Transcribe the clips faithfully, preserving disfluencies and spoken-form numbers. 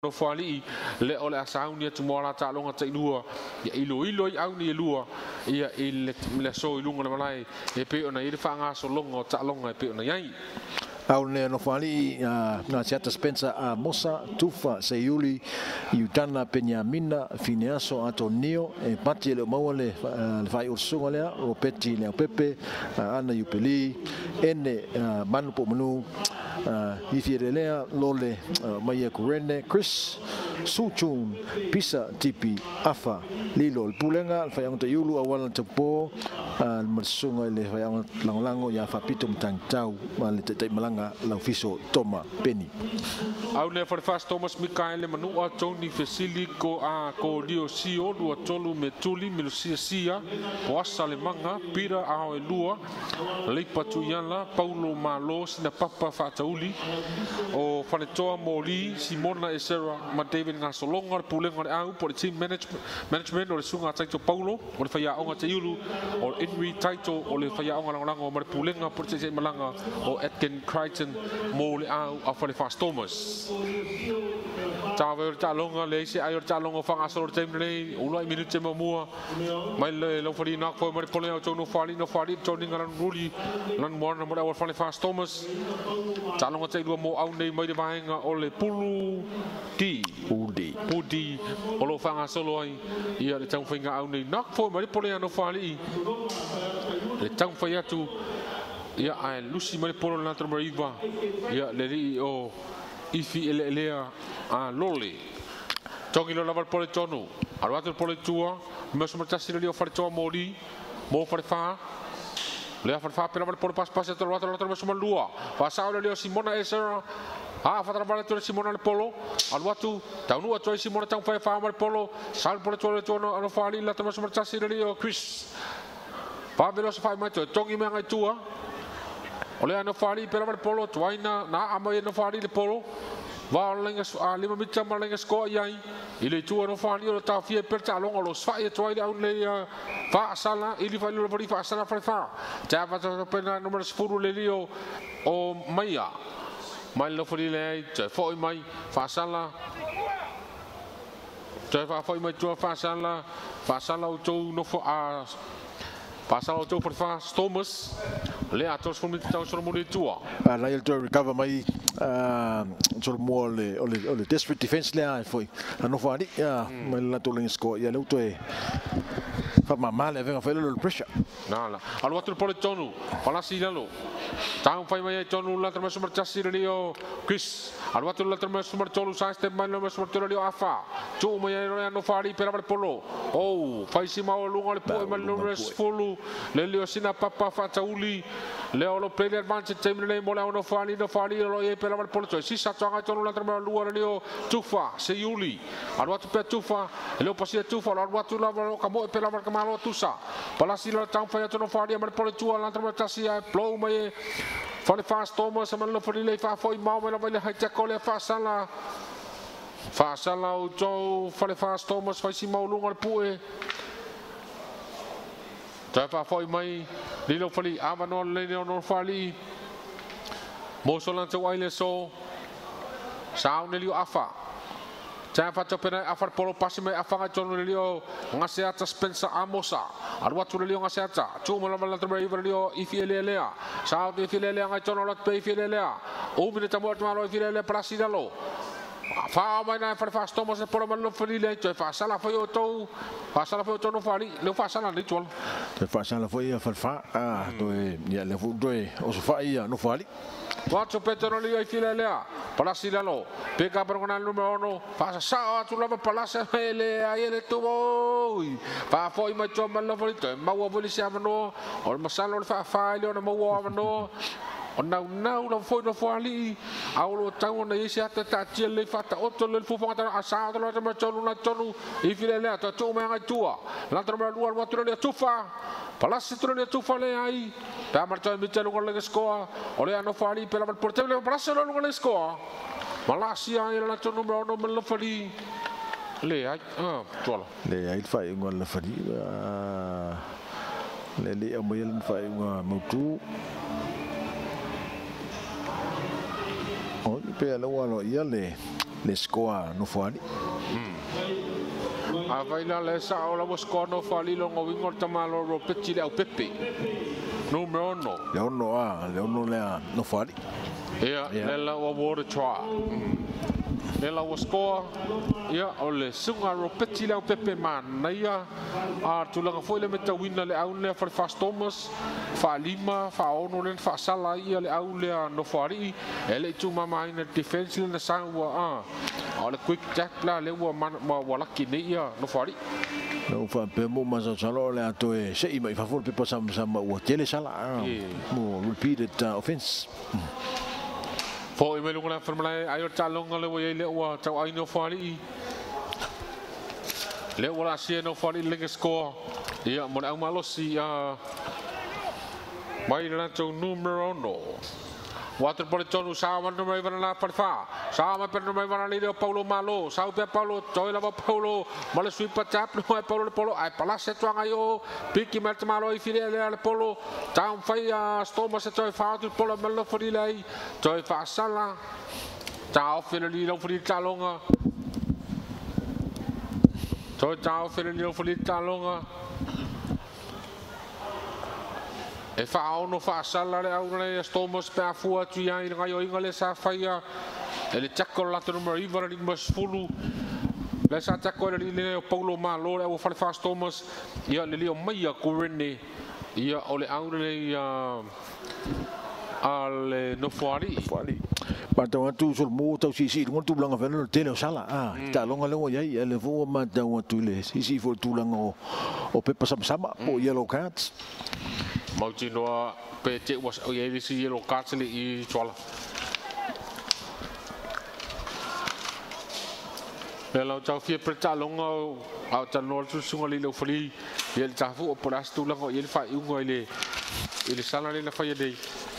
Nofoalii le ole asau ni tu mola ta longa te lua ya ilo ilo i au ni lua ia il le so ilunga le malai e pe ona ile fanga so longa ta longa e pe ona yai au ne Nofoalii na siata Spencer a Mosa Tufa Seiuli Iutana Penyamina Fineaso Antonio e pati le mau le le fai ursunga le o peti le pepe ana Yupeli ene manu po manu ifirelea lole mai kurene Chris Suchun Pisa Tipi Afa Lilo le pulenga fai ang tayulu awal tepo mersunga le fai ang langlango ya fapito mtang tau male te malanga la fiso toma peni au ne for fast Thomas Mikael manu a Tony Fesili ko a ko dio sio do tolu metuli melusia sia poasa le manga pira a lua le patuyala Paulo Malo sina papa fatauli o fanetoa moli Simona Esera ma David ngasolonga pulenga au por team management management o le sunga taito Paulo o le faya onga te yulu o Henry Taito o le faya onga lango ma pulenga por te malanga o Atkin Crichton mo le au a Falefa Stomers tawe ta longa le se ayo ta longa fanga so te le o lo minute mo mo mai le lo fori na ko ma pole o no fali no fali to ninga ran ruli lan mo na mo o Falefa Stomers ta longa te lu mo au nei mai de vainga o le pulu ti Udi Pudi o lo fanga solo ai ia le tau finga au nei nak fo mai pole no fali le tau fai atu ia ai lusi mai polo na tra mariva ia le ri o ifi ele elea a lole tongi lo lavar pole tonu alo atu pole tua me so martasi le o fare toa mori mo fare fa le fare fa per pole pas pas to lo atu lo so lua fa sa le o Simona Esera ah fa tra pole to Simona le polo alo atu taunu atu Simona tau fa fa mal polo sal pole to le tono ano fa li la to so martasi le o Chris pa velo so fa mai to tongi me ngai tua ole ano fali pera mal polo twaina na ama no fali le polo va lenga a lima micha ma lenga sko yai ile tu ano fali o ta fie per ta longa lo sfa e twaina un le fa sala ili fa lo fali fa sala fa fa ta va to pena numero sfuru le lio o maia mai lo fali le te foi mai fa sala te fa foi mai tu fa sala fa sala o tu no fo a Pasal o tau fa Stomers le atos fo mit tau so mo le tua a la il recover mai sort mo le o le o le desperate defense le ai foi a Nofoalii ya mai la to le score ya le to e fa mal e venga fa le pressure na la al watro pole tonu pala si lalo tau fai mai tonu la tra so marchasi le o Chris al watro la tra so marcholu sa ste mai lo so marcholu le afa tu mai no Nofoalii per aver polo oh fai si ma o lungo le po mai lo resfulu le leo sina papa fatauli le o lo play advance time le mo la Nofoalii Nofoalii lo e per aver polo si sa tanga tonu la tra lua le o tufa se yuli al watro pe tufa le o pasi tufa al watro la ka mo per aver malo tusa pala si la tang fa no fari mar pole tua la tra tasi ai plo mai fale fast Thomas ma lo fari le fa foi mau me la vai ha ta cole fa sala fa sala o jo fale fast Thomas fa si mau lunga pue ta fa foi mai li lo fari ava no le no fari mo so lan to ile so sao ne liu afa Saya fato pena afar polo pasi mai afanga tono leo ngaseata Spencer Amosa arwa tu leo ngaseata cuma la la terbai leo ifielelea sao ifielelea ngai tono lot pe ifielelea o mine tamo malo ifielelea prasidalo fa mai na far fast Thomas polo malo frile to fa sala foi o to fa sala foi o tono fali le fa sala ni tol te fa sala foi far fa ah to ya le fu doe o so fa ia Nofoalii Quattro petero lì ai filelea, palassi da lo, pega per un numero uno, fa sa tu lava palassa le ai le tu voi, fa poi ma ciò bello volito, ma uovo li siamo no, o il masallo fa fa le ma uovo no, o na na no foi no Nofoalii, aulo tau na isi ata ta le fata otto le fu fata asado la ma ciò una ciò i filelea to tu ma tua, l'altro ma due al le tufa. Palassi tu le tufa le ai, per marciare in mezzo con le scoa, o le hanno fari per la portare palassi non con le scoa. Ma la si ha il lato numero non me lo fari. Le ai, ah, tuola. Le ai fai con la fari. Le le a mai fai un motu. O per la walo ia le le skoa Nofoalii. A vai la le sa o la mosko no fali lo ngo wingo tamalo ro peti le au pepe. Numero uno. Le ono a, le ono le Nofoalii. Ia, le la o water try. Le la mosko ia o le sunga ro peti le au pepe man. Ia a tulanga foi le meta wina le au le fa fa Stomers, fa lima, fa ono le fa sala ia le au le Nofoalii. Ele tu mama ina defense le na sa wa a. Ole quick jack la le wa man wa laki ne ia Nofoalii. No fa pe mo ma sa salo le ato e se i mai fa for pe pa sam sam wa tele sala. Mo repeated uh, offense. Fo i me lunga formula ai o talonga le wa le wa tau ai Nofoalii. Le wa la sie Nofoalii le score. Ia mo au malosi a mai la tau numero uno. Water pole tonu sama no mai vana la Falefa sama per no mai vana le Paulo Malo sau pe Paulo toi la Paulo male sui pa tap no ai Paulo Paulo ai pala se tuanga yo piki mat malo i file le Paulo taun fai a Stomers toi fa tu Paulo malo fori lai toi fa sala tau file li lo fori talonga toi tau file li lo fori talonga e fa ono fa sala le au le Stomers pe afua tu ia i ngai o inga le sa faia e le tacko la tu numero iva ni mas fulu le sa tacko le le Paulo Malo le o fa fa Stomers ia le lio mai a kurene ia o le au le ia al Nofoalii Nofoalii pa tau atu sol mo tau si si ngon tu langa velo tele sala ah ta longa le ia ia le vo ma tau atu le si si fo tu langa o o pepa sama sama po yellow cards. Mauti noa pe te was o ye si yellow cards le i twala. Pela tau fie per ta longa au ta no tu sunga le lo fli ye ta fu o polas tu langa ye fa i ngo ile ile sala le na fa ye dei.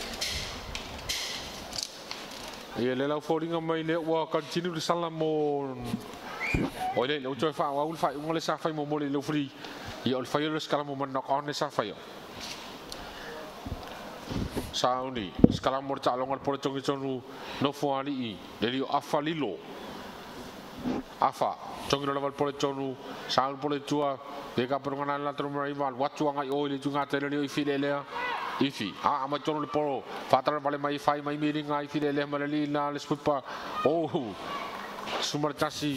Ye le la foringa mai le wa continue le sala mo o le lo tau fa wa ul fa ngo le sa fa mo mo le lo fli ye ol fa ye le skala mo no ka ne sa fa yo. Sauni sekarang mau calon por tongi tonu Nofoalii dari afa lilo afa tongi lawan por tonu saun por tua deka perongan la tromo rival watu ngai o le tunga tele le ifilele ifi a ama tonu le poro fatal vale mai fai mai miring ngai ifilele malali na le spupa oh sumartasi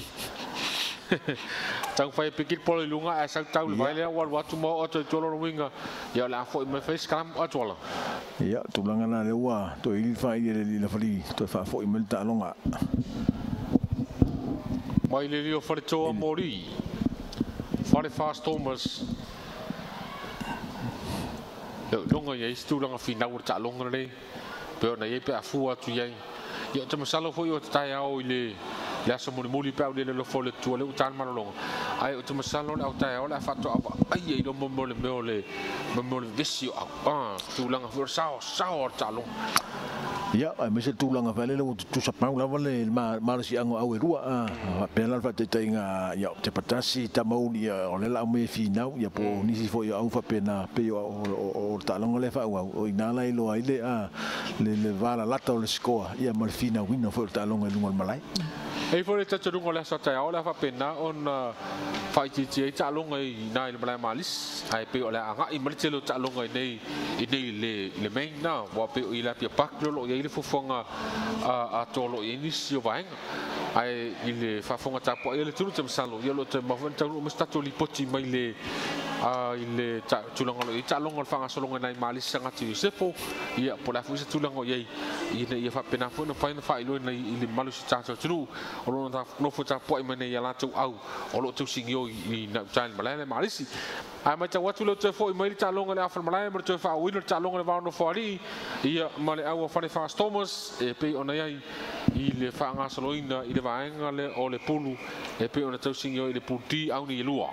tang fai pikir polo lunga asal tahu vai le wal watu mo o to tolo winga ya la fo me face kam atola ya tu langa na le wa to il fai le le fali to fa fo imel ta longa mai le rio for to mori for the fast Stomers yo longa ye stu langa final ta longa le pe na ye pe afu atu ye yo te masalo fo yo ta ya o ile la so muli muli pa le lo fo le tu le utan malong ai o te masalo le auta o la fato ai ai lo mo mo le mo le mo le visio ah tu langa for sao sao talo ya ai me se tu langa vale le tu sa pa la vale ma ma si ango au rua a pela fa te tinga ya te patasi ta mo ni o le la me finau ya po ni si fo ya au fa pena pe o talonga le fa o ina la lo ai le a le le vala lata o le scoa ya mal fina wino fo talonga lungo malai. Ei for te tatu ngola sa ta ola fa pena on fai ti ti ta longa i nai le malai malis ai pe ola anga i mal telo ta longa nei i nei le le main na wa pe i la pia pak lo ye le fofonga a a tolo i ni si vaing ai i le fa fonga ta po le tulu te salo ye lo te ma von ta mo sta to li poti mai le a i le ta tulanga lo i ta longa fa nga solonga nai malis sanga ti se po ia po la fu se tulanga ye i ne ia fa pena fo no fa fa i lo nei i le malu ta tulu o lo ta no fo ta po i mane ya la tu au o lo tu singio i na tan malai malisi ai mai ta watu lo te fo i mai ta longa le afa malai mo te fa winner ta longa le va Nofoalii ia male au fa le fa Stomers e pe ona ai i le fa nga saloina i le vaenga le o le pulu e pe ona tu singio i le puti au ni lua.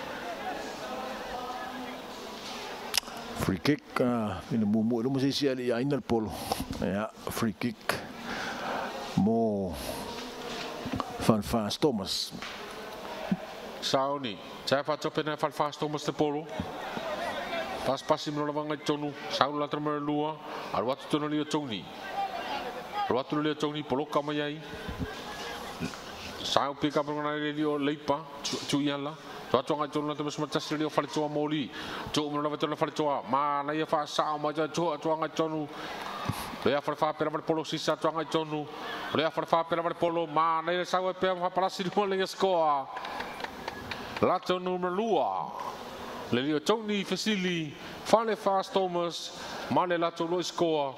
Free kick in the mumu mo se sia li ainal polo ya free kick mo fan fa Stomers Sauni saya fa topena fa fa Stomers te polo pas pasim no lawanga tonu saul la trama lua al watu tonu li toni al watu li toni polo kamai Sao pick up ngana le o leipa tu yala. Tua tonga tonu te mesma tasi le o fale toa moli. Tu mo na vetona fale toa. Ma na ia fa sa ma ja tu tua tonu. Le a fa pera per polo sisa tua tonu. Le a fa pera per polo ma na ia sa pe fa para si mo le scoa. La tonu numero lua. Le lio Tony Fasili Falefa Stomers ma le la tonu scoa.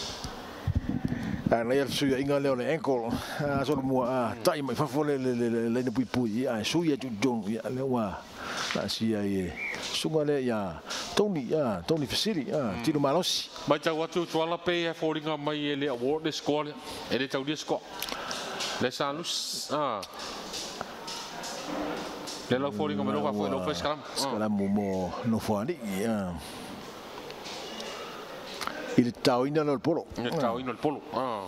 Na ia suia inga leo le ankle a so mo a tai mai fa fole le le le pui pui a suia tu jong ya le wa na sia e sunga le ya Tony ya Tony Fasili a tino malosi mai tau atu tuala pe e foringa mai e le award le score e le tau di score le salus ah le lo foringa mai lo fa foi lo fa scalam scalam mo Nofoalii ya il tau ina no polo il tau ina no polo ah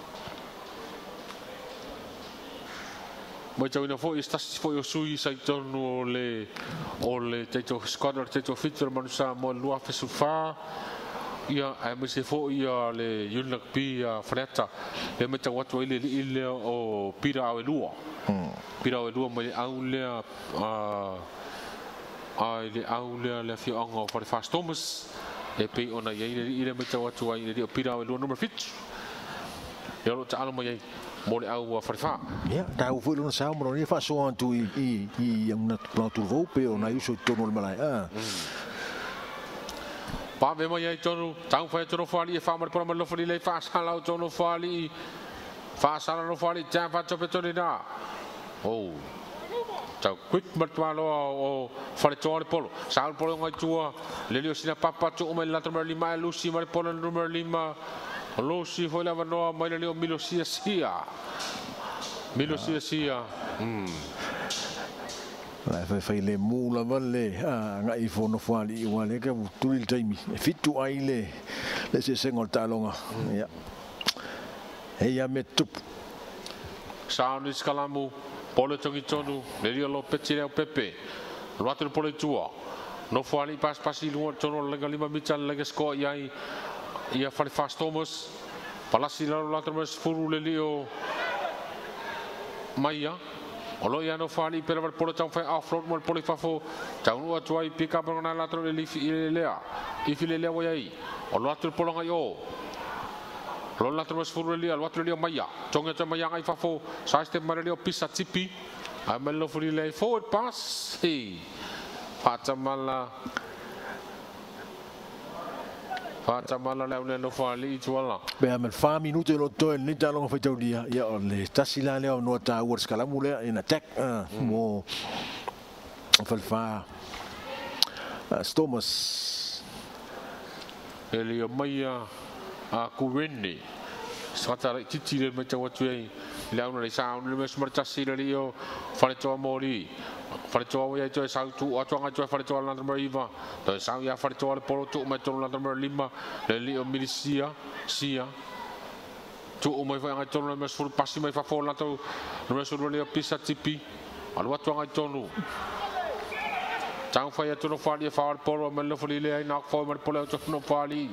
mai tau ina foi sta foi o sui sai tonu le o le teto squadra teto fitter manusa mo lua fesufa ia ai me se foi ia le yunak pi a freta le me tau atu ile ile o pira o lua pira o lua mai au le a ai le au le le fio ango for the fast Stomers e pe ona ia ile ile me tau atu ai ile o pira o lua number fit ia lo ta almo ia mo le au farfa ia ta u foi no sa mo ni fa so antu i i i una plantu vo pe ona iso tono le malai ah pa ve mai ai tonu tau fa tonu fali e fa mar por lo fali le fa sala tonu fali fa sala no fali ta fa to petoni da oh tau quick matwalo o fali tonu polo sal polo ngai tua le lio sina papa tu o mai la numero lima lusi mar polo numero lima Lucy foi lava no mai le o Milo sia sia Milo sia sia mm la fa fa le mula vale ah ngai fo no fali wa le ka tu il taimi fitu ai le le se sengol talonga ya e ya metu sound is kalamu pole tongi tonu le rio lo peti le pepe lo atu pole tua no fali pas pasi lu tono le lima mitan le sko yai ia fale fast Stomers palasi la la Stomers furu le lio maia olo ia no fali per per polo tau fa offroad mo polo fafo tau no atu ai pick up na la tro le le lea i file le wa ai olo atu polo ngai o lo la Stomers furu le lo atu le maia tonga tau maia ngai fafo sa este mare le pisa tipi a melo furi le forward pass hey patamala Fata mala le le Nofoalii tuala. Be am fa minuto lo to ni talo fa tau dia ya le tasila le no ta ur skala mule in attack mo fa fa Stomers ele maia a kurini sata titi le meta watu ai le au le sa le mes martasi le io fa to mori fa to ya to sa tu atu nga to fa to la number iva to sa ya fa to le polo tu me to la number lima le lio milicia sia tu o mai fa nga to le mes fur pasi mai fa fo la to le mes fur le pisa tipi al watu nga to nu tang fa ya to no fa le fa polo me le fuli le ai nak fo me polo to no fali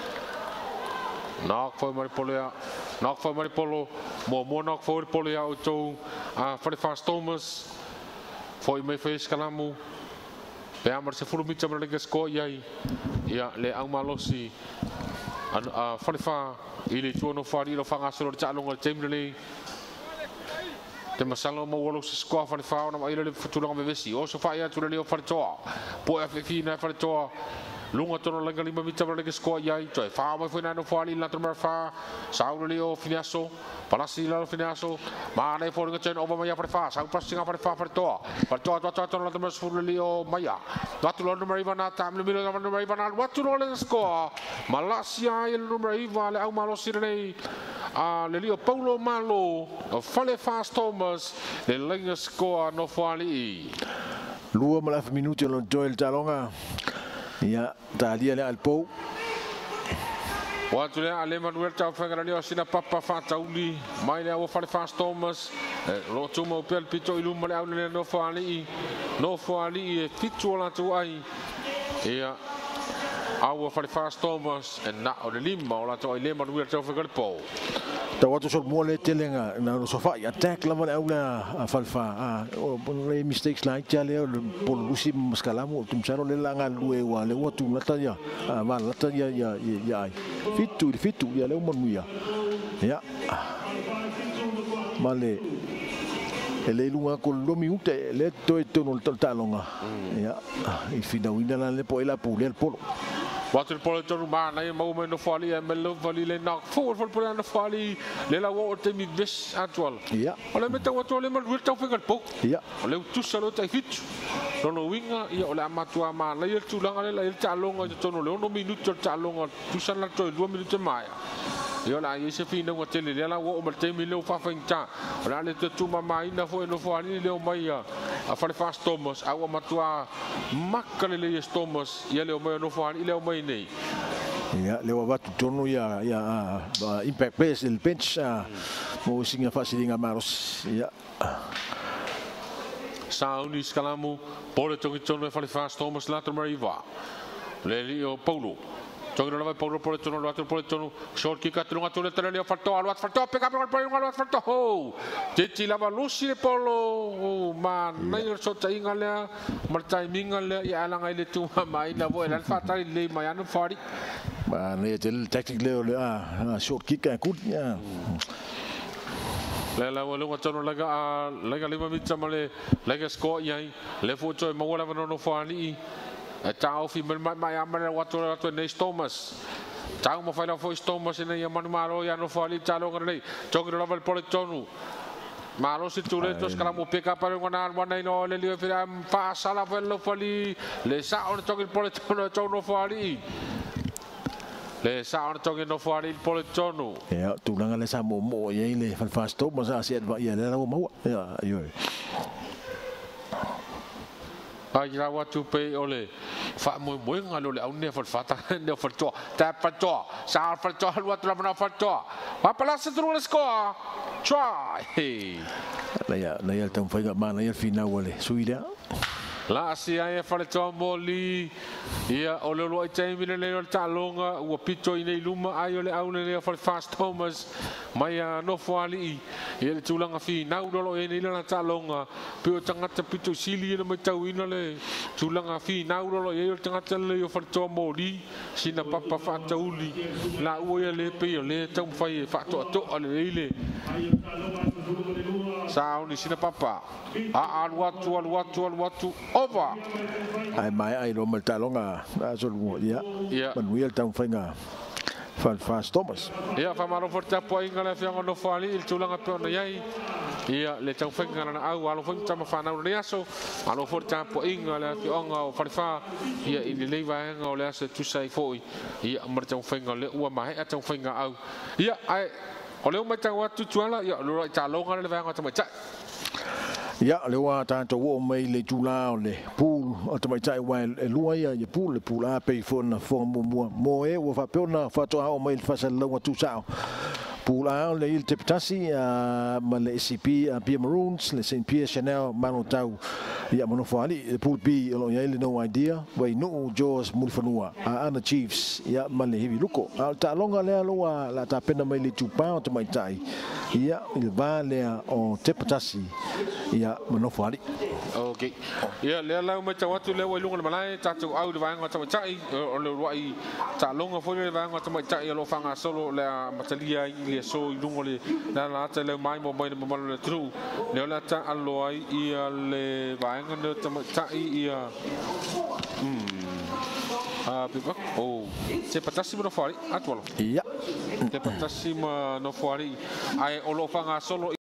nak fo me polo ya nak fo me polo mo mo nak fo polo ya o to a fa fast Stomers foi me fez kalamu pe amar se fulu mitsa mara le sko yai ya le au malosi a Falefa ile tu no fari lo fanga solo tsa longa temle le te masalo mo wolo se sko Falefa na mai le futuro me vesi o so fa ya tu le o farto po a fina farto lunga tono langa lima mitsa mara le sko yai to fa mo foi na no fari la tro fa sauro le o finaso palasi la finaso ma ne for nga chen over mai Falefa sa passing Falefa farto farto to to to la tro fur le o maya watu lo numero ivana tam le milo numero ivana watu lo le sko Malaysia il numero iva le au malo sirene a le lio Paulo Malo o Falefa Stomers le lenga sko Nofoalii lua mala minuto lo Joel Talonga ya talia le alpo watu le ale Manuel tau fenga le sina papa fa tauli mai le o Falefa Stomers lo tumo pel pito ilum le au le Nofoalii Nofoalii e fitu la tu ai ia au Falefa Stomers e na o le lima o la to ile manuia tau whakare po. Ta watu sol mo le telenga na so fa attack la mana aula Falefa o le mistakes like ya le por lusi maskalamo tum saro le langa lue wa le watu lata ya va lata ya ya ya fitu fitu ya le manuia ya male ele lunga ko lomi ute le to to no talonga ya i fina wina le po ela pu le polo Watu pole tonu mana ia mau me Nofoalii e me Nofoalii le nak forward for pole Nofoalii le la wo te mi ves atual. Ya. Ole me tau atu le mal tau whengar po. Ya. Ole tu salo tai fitu. Nono winga ia ole amatua ma la ia tulanga le la ia talonga tonu le ono minuto talonga tu sana to dua minuto mai. Ia la ia se fina wa tele le la wo o te mi le fa fencha. Ora le tu mama ina fo Nofoalii le o mai a Falefa Stomers au amatua makale le Stomers ia le o mai Nofoalii le o mai nei. Ya, le wa tu tonu ya ya impact base el bench mo singa fasilinga maros ya. Sauni skalamu pole tongi tonu Falefa Stomers later mariva. Le rio Paulo. Tongi no vai Paulo pole tonu later pole tonu short kick at lunga tonu tele fatto al wat fatto pick up al pole al fatto ho. Titi lava lusi le polo ma nai so tainga le mar timing le ya langa ile tu mai na vo el fatali le mai anu fari. Ma ne tel tactic le le a short kick a good ya. Le la wala wa tonu laga laga lima mitsa male laga score yai le foto mo wala no Nofoalii. E tau fi mai mai amana watu watu nei Stomers. Tau mo fai la foi Stomers nei manu maro ya Nofoalii talo ngare. Tongi no level pole tonu. Malo si tu le tos kala mo peka pa ngona wana no le le fira fa sala fa Nofoalii le sa on tongi pole tonu to Nofoalii. Le sa on tongi Nofoalii pole tonu. Ya tu langa le sa mo mo ye le Falefa Stomers a se ya le la mo ya yo. Ai ra watu pe ole fa mo mo ngalo le au ne fa fata ne fa to ta pa to sa fa to lu tu na fa to va pala se tru le score try La ya la ya tam fai ma na ya final ole suida la si ai fa le to moli ia ole lo ai time le le talonga u pito ine luma ai ole au le fa fast Stomers mai a Nofoalii ia le tulanga fi na u lo ine le talonga pe o tanga te pito sili le mai tau ina le tulanga fi na u lo ia tanga te le fa to moli sina papa fa tauli la u ia le pe le tam fai fa to to ale le Sao ni sina papa a al watu al watu al watu over ai mai ai lo mal talonga a so mo ya manuel tam fai nga Falefa Stomers ia fa malo forte po inga le fianga Nofoalii il tulanga pe ona yai ia le tau fenga na au alo fenga tama fa na le aso alo forte po inga le fianga o Falefa ia i le leva nga o le aso tu sai foi ia mar tau fenga le ua mai a tau fenga au ia ai o le mai tau atu tuala ia lo talonga le vanga tama cha ya le wa ta to wo mai le tula o le pool o to mai tai wa e lua ia ye pool le pool a pe fo na fo mo mo mo e wo fa pe na fa to o mai fa sa lo tu sa pool a le il teptasi a ma le C P a P Maroons le Saint Pierre Chanel mano tau ia mo Nofoalii le pool B lo ia le no idea wa no Jaws mulfanua a ana Chiefs ia ma le hivi luko a ta longa le lo la ta pena mai le tupa o to mai tai ia il va le o teptasi ia mo Nofoalii okay ia le la mai tau atu le wa lunga malai ta tu au le vanga tama chai o le roi ta longa fo le vanga tama chai lo fanga solo le matalia i le so i lunga le la la ta le mai mo mai mo le tru le la ta allo ai ia le vanga ne tama chai ia mm ah pipa oh se patasi mo Nofoalii atualo ia se patasi mo Nofoalii ai o lo fanga solo